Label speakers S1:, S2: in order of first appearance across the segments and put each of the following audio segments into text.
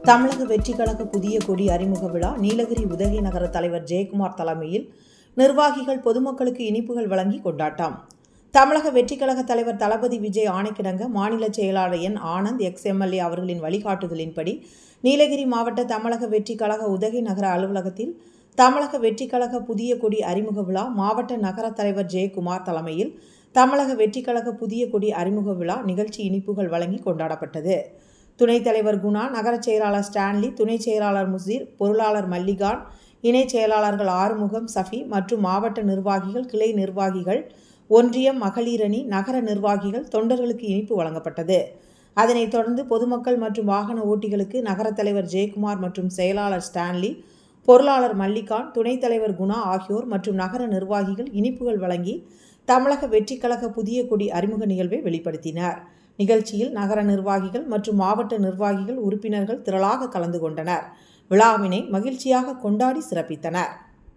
S1: தமிழக வெற்றிக்கழக புதிய கொடி அறிமுக விழா நீலகிரி உதகை நகர தலைவர் ஜெயக்குமார் தலைமையில் நிர்வாகிகள் பொதுமக்களுக்கு இனிப்புகள் வழங்கி கொண்டாட்டம். தமிழக வெற்றிக்கழக தலைவர் தளபதி விஜய் ஆணைக்கிணங்க மாநில செயலாளர் என் ஆனந்த் எக்ஸ்-எம்எல்ஏ அவர்களின் வழிகாட்டுதலின்படி நீலகிரி மாவட்ட தமிழக வெற்றிக்கழக உதகை நகர அலுவலகத்தில் தமிழக வெற்றிக்கழக புதிய கொடி அறிமுக விழா மாவட்ட நகர தலைவர் ஜெயக்குமார் தலைமையில் தமிழக வெற்றிக்கழக புதிய கொடி அறிமுக விழா நிகழ்ச்சி இனிப்புகள் வழங்கி கொண்டாடப்பட்டது. துணைத் தலைவர் குணா, நகர செயலாளர் ஸ்டான்லி, துணை செயலாளர் முசீர், பொருளாளர் மல்லிகான், இணை செயலாளர்கள் ஆறுமுகம், சஃபி மற்றும் மாவட்ட நிர்வாகிகள், கிளை நிர்வாகிகள், ஒன்றியம், மகளிர் அணி, நகர நிர்வாகிகள், தொண்டர்களுக்கு இனிப்பு வழங்கப்பட்டது. அதனைத் தொடர்ந்து பொதுமக்கள் மற்றும் வாகன ஓட்டிகளுக்கு நகர தலைவர் ஜெயக்குமார் மற்றும் செயலாளர் ஸ்டான்லி, பொருளாளர் மல்லிகான், துணைத் தலைவர் குணா ஆகியோர் மற்றும் நகர நிர்வாகிகள் இனிப்புகள் வழங்கி தமிழக வெற்றிக்கழக புதிய கொடி அறிமுக நிகழ்வை வெளிப்படுத்தினர். நிகழ்ச்சியில் நகர நிர்வாகிகள் மற்றும் மாவட்ட நிர்வாகிகள் உறுப்பினர்கள் திரளாக கலந்து கொண்டனர். விழாவினை மகிழ்ச்சியாக கொண்டாடி சிறப்பித்தனர்.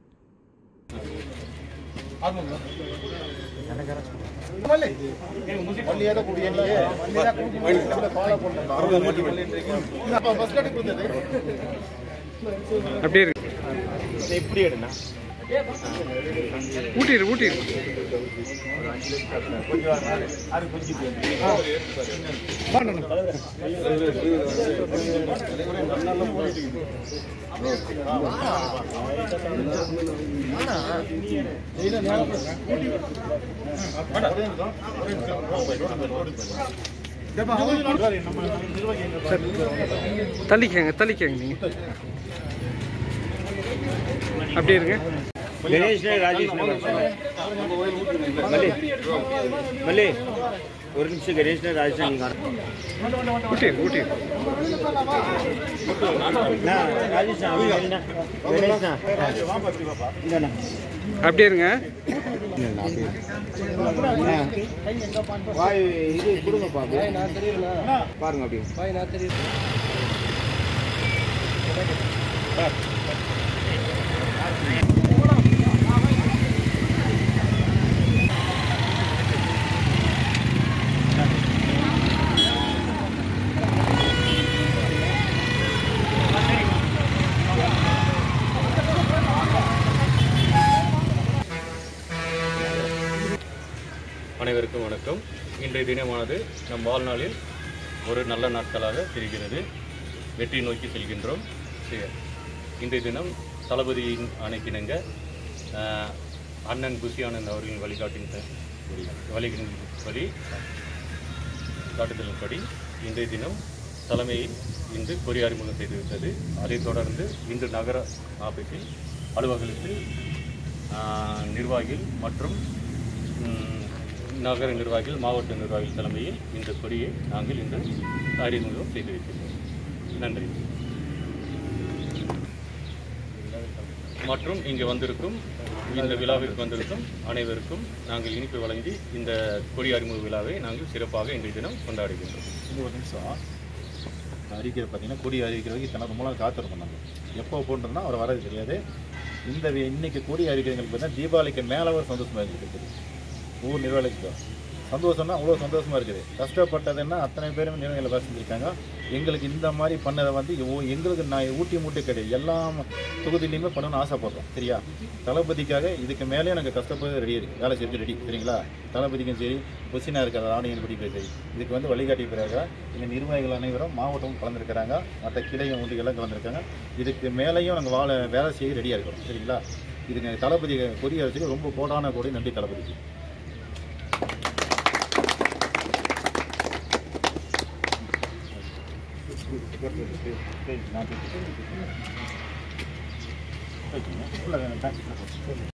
S2: தள்ளிக்கங்க நீங்க அப்படியே இருங்க.
S3: गणेश ने राजेश ने मल्ले और निमिष गणेश ने राजेश ने
S2: ऊटी
S3: ना राजेश ना गणेश ना
S2: அப்படியே இருங்க.
S3: வாய் இது கொடுங்க பாருங்க அப்படியே
S4: அனைவருக்கும் வணக்கம். இன்றைய தினமானது நம் வாழ்நாளில் ஒரு நல்ல நாட்களாக தெரிகிறது. வெற்றி நோக்கி செல்கின்றோம். இன்றைய தினம் தளபதியின் ஆணைக்கிணங்க அண்ணன் புசி ஆனந்த் அவர்களின் வழிகாட்டுதலின்படி இன்றைய தினம் தலைமையில் இன்று கொடி அறிமுகம் செய்துவிட்டது. அதைத் தொடர்ந்து இன்று நகர ஆபீஸில் அலுவலகத்தில் நிர்வாகிகள் மற்றும் நகர நிர்வாகிகள், மாவட்ட நிர்வாகிகள் தலைமையில் இந்த கொடியை நாங்கள் இன்று அறிமுகம் செய்து வைக்கின்றோம். நன்றி. மற்றும் இங்கே வந்திருக்கும் இந்த விழாவிற்கு வந்திருக்கும் அனைவருக்கும் நாங்கள் இனிப்பு வழங்கி இந்த கொடி அறிமுக விழாவை நாங்கள் சிறப்பாக இன்றைய தினம் கொண்டாடுகின்றோம்.
S5: ஒரு நிமிஷம் அறிவிக்கிற பார்த்தீங்கன்னா கொடி அறிவிக்கிறதுக்கு இத்தனை ரொம்ப நாள் காத்திருந்தோம். நாங்கள் எப்போ போன்றோம்னா அவர் வரது தெரியாது. இன்னைக்கு கொடி அறிவிக்கிறவங்களுக்கு பார்த்தீங்கன்னா தீபாவளிக்கு மேலே ஒரு சந்தோஷமாக இருக்குது. ஊர் நிர்வாகிக்கு சந்தோஷம்னா அவ்வளோ சந்தோஷமாக இருக்குது. கஷ்டப்பட்டதுன்னா அத்தனை பேரும் நிர்வாகிகளை வேலை செஞ்சுருக்காங்க. எங்களுக்கு இந்த மாதிரி பண்ணதை வந்து எங்களுக்கு நான் ஊட்டி மூட்டை கிடையாது, எல்லா தொகுதியிலையுமே பண்ணணும்னு ஆசைப்படுறோம். சரியா? தளபதிக்காக இதுக்கு மேலே எனக்கு கஷ்டப்பட்டு ரெடி இருக்குது, வேலை செஞ்சு ரெடி. சரிங்களா? தளபதிக்கும் சரி, பொசினாக இருக்கிற ஆணையின் படிப்பு சரி, இதுக்கு வந்து வழிகாட்டி பிறகு எங்கள் நிர்வாகிகள் அனைவரும் மாவட்டமும் கலந்துருக்கிறாங்க, மற்ற கிளை ஒன்றியெல்லாம் கலந்துருக்காங்க. இதுக்கு மேலேயும் நாங்கள் வேலை செய்ய ரெடியாக இருக்கிறோம். சரிங்களா? இதுக்கு தளபதி கொடி அரசுக்கு ரொம்ப கோடான கோடி நன்றி தளபதிக்கு. நான்